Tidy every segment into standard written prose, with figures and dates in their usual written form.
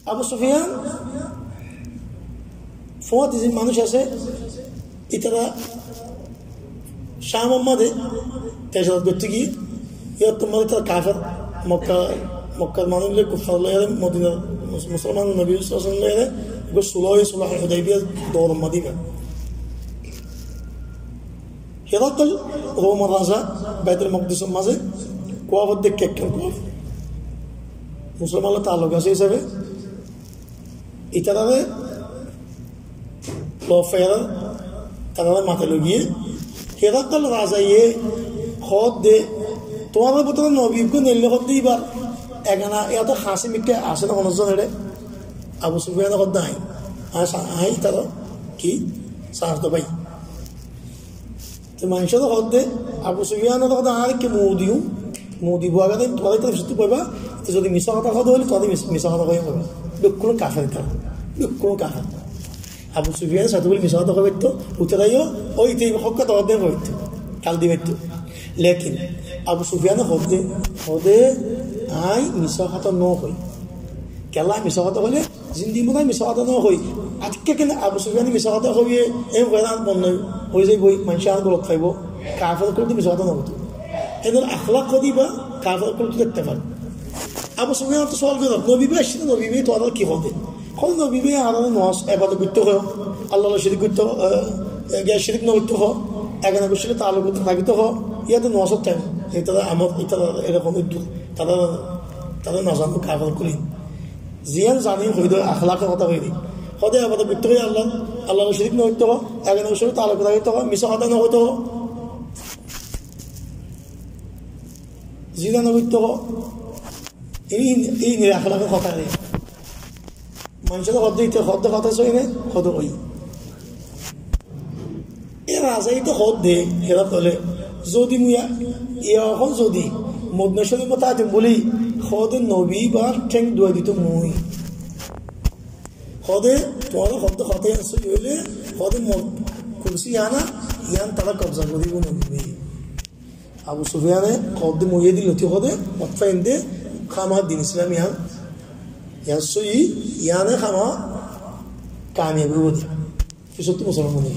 আবু সুফিয়ান ফোয়াতিজিন মানুষ আছে ইতারা শাহ মোহাম্মদে তেজাদ করতে গিয়ে ইয়ার তোমার তার কাফের মক্কার মানুষগুলো কুফার লয়ে মদিনা মুসলমান নবী সাল্লাল্লাহু আলাইহি ওয়াসাল্লাম লয়ে সুলহ হুদাইবিয়া দৌর মদিনা হেরাকল রোমান রাজা বাইতুল মাকদিসের মাঝে কোয়াফত দেখে একটা কোয়াফ মুসলমানরা তালুক আছে হিসাবে ইতারারে লফেরা তারা মাথায় লগিয়ে হেরাকল রাজা ইয়ে হদ দে তোমার ভিতরে নবীকে নেলে হদ দিবার এখানে এত হাসি মিটে আসে না অনুজন হেরে আবু সুফিয়ান হদ আই আই তারা কি সাহস ভাই মানুষের হদ দে আবু সুফিয়ানের কথা আর কি মুদি বুয়াগাতে তোমাদের তো সত্যি পাইবা যদি মিশা কথা কথা হলে তাদের মিশা কথা কয়ে পাবা কোনো কাফের তারা কোনো কাফের আবু সুফিয়ান সাথে বলে মিশা কথা কবে তো উত্তরাইও ওই হক্কা তোমাদের হইতো কাল দিবে তো লেকিন আবু সুফিয়ান হদে আই মিশা কথা ন হই কেলা মিশা কথা হলে জিন্দি মনে মিশা কথা ন হই আজকে কেন আবু সুফিয়ান মিশা কথা হইয়ে এই হয়রান বন্ধ হয়ে যাই বই মানুষ আর গলত খাইব কাফের করতে মিশা কথা নহতো এদের আখলাক দিবা কাফের করতে দেখতে পারে আবু সুফিয়ান তো সওয়াল করে নবী আসছে নবী তোরা কি হবে কখন নবী আর নস এবাদত করতে হয় আল্লাহ শরীক করতে গ্যাস শরীক ন করতে হয় এখানে বসলে তালু করতে থাকিতে হয় ইয়াতে নসর টাইম তারা আমার তারা এরকম তারা নজানো কাফের করি জিয়ান জানি হইদ আখলাকের কথা হইনি সদায় আবাদত করতে হয় আল্লাহ শরীক ন করতে হয় এখানে বসলে তালু করতে থাকিতে হয় মিশা কথা ন হইতে হয় জিনা ন করতে হয় এই আখলাকের কথা নেই মানুষের হদ্দে কথা চই নে হদ ওই এ রাজাই তো হদ দে হেরা তলে যদি এখন যদি মদনেশ্বরী কথা আছে বলি হদে নবী বা ঠেং দুয়াই দিত মুই হদে তোমার হদ্দ হতে আসছে হইলে হদে কুলসি আনা ইয়ান তারা কবজা করিব নবী আবু সুফিয়ানে হদে মুইয়ে দিল তুই হদে মতফাইন দে খামা দিন ইসলাম ইয়াসই ইয়ানে খামা কামিয়াবি হদি সত্যি মুসলমান মনে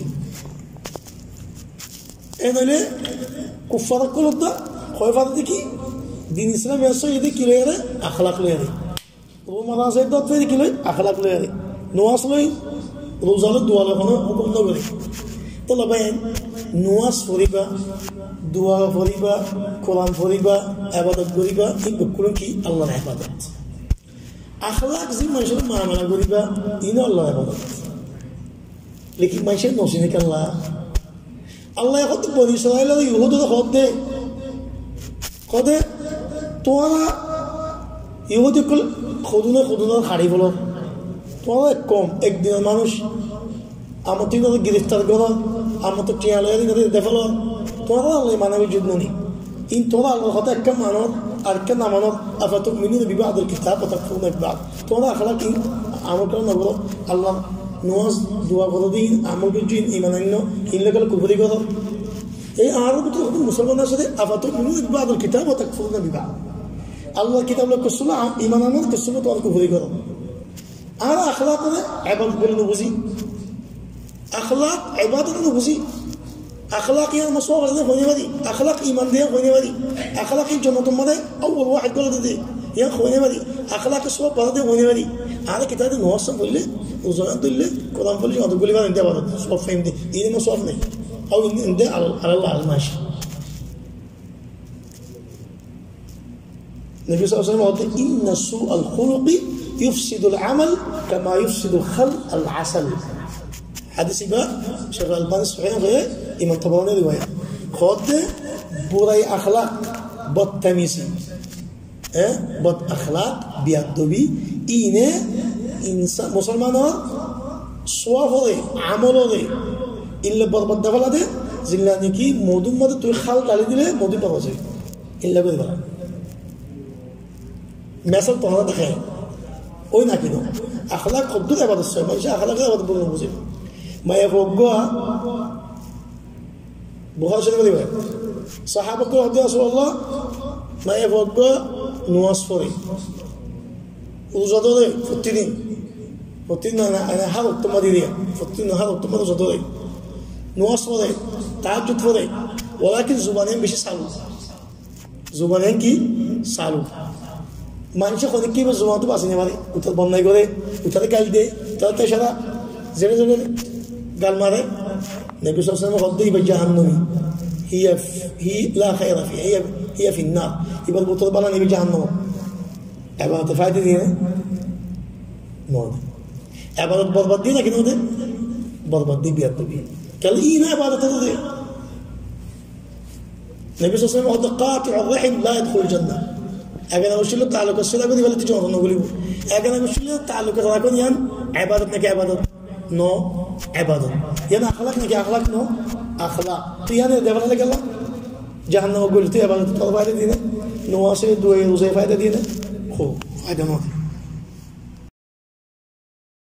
এই নইলে কুফার কলতা খয়ফার দেখি দিন ইসলাম ইয়াসই এদি কি লয়ে রে আখলাক লয়ে রে ও মারাসে দত ফেরি কি লয় আখলাক লয়ে রে নোয়াস লই রোজালে দোয়া লাগানো হুকুম না করে তো লাবাইন নোয়াস ফরিবা দোয়া ফরিবা কোরআন ফরিবা ইবাদত করিবা এই বকুল কি আল্লাহর ইবাদত আখলাক যে মানুষের মামলা করিবা ইনো আল্লাহর ইবাদত লেকিন মানুষের নসিনে কাল্লা আল্লাহ এখন তো বনি ইসরাইল ইহুদ হদে তোমরা ইহুদি খুদুনা হারি বলো তোমরা কম একদিনের মানুষ আমার তুই গ্রেফতার করো আমার তো টিয়া লয়ে দেখলো তোমরা আল্লাহ মানবের যুদ্ধ নেই ইন তোমরা আল্লাহর কথা একটা মানত আর একটা না মানত আফা তো মিনি বিবাদের কিতাব বিবাদ তোমরা আখলা কি আমার কেন নগর আল্লাহ নোয়াজ দোয়া করো দিন আমাকে জিন ইমানান্য ইনলে গেলে কুফরি করো এই আরো মুসলমানের সাথে আফা তো মিনি বিবাদের কিতাব বিবাদ আল্লাহ কিতাব লোক করছিল ইমান আমার করছিল তোমার কুফরি করো আর আখলা করে এবাদত বলে বুঝি আখলাক ইবাদত বুঝি اخلاق يا مصور ده هوني بدي اخلاق ايمان ده هوني بدي اخلاق جنة مده اول واحد قال ده يا هوني بدي اخلاق سوا بده هوني بدي هذا كتاب نوصل بقول وزمان دل قران بقول هذا بقول ما انت بده سوا فهم دي ايه مصور نه او انت على الله على ماشي النبي صلى الله عليه وسلم قال ان سوء الخلق يفسد العمل كما يفسد الخلق العسل حديث بقى شيخ الألباني صحيح غير إمام طبراني رواية خد براي أخلاق بدتميزي بد أخلاق بيدوبي إنه إنسان مسلمان صواف ده عمل ده إلا بربط دفلا ده زلاني كي مودم ماذا توي خال دالي دله مودم بروزي إلا بده بلا مثل طهارة دخل أو نكينه أخلاق خد ده بعد الصيام إيش أخلاق ده بعد بقول مزيد ما يفوقها بخاري شنو بيقول صحابة كلهم يا رسول الله ما يفوقها نواصفري روزة دوري فتنين أنا هذا التمريري فتنين هذا التمرير روزة دوري نواص فري تعجد فري ولكن زبانين بيش سالو زبانين كي سالو মানুষে কোন কি জমা তো আসেনি মানে উত্তর বন্যাই করে উত্তরে গাল দে উত্তর তেশরা জেনে জেনে গাল মারে নবী সাল্লাল্লাহু আলাইহি ওয়াসাল্লাম قضي بجهنم هي لا خير فيها هي في النار يبقى البطل بلا نبي جهنم عبارة فائدة دي نور عبارة بربط دي لكن هذا بربط دي بيد بي قال إيه عبارة تدري النبي صلى الله عليه وسلم قاطع الرحم لا يدخل الجنة أجانا مشكلة تعلق السلة بدي ولا تجون نقولي أجانا مشكلة تعلق الراكون ين عبادتنا كعبادة نو عبادة ين أخلاقنا كأخلاق نو أخلاق تيانا دبرنا لك الله جهنم قلت عبادة الله فائدة دينا نواسي دوي روزي فائدة دينا خو فائدة نوتي